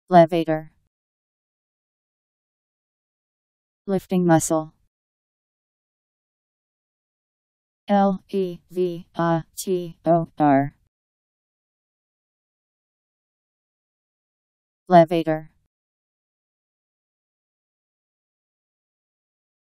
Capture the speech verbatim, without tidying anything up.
Levator. Lifting muscle. L E V A T O R. Levator.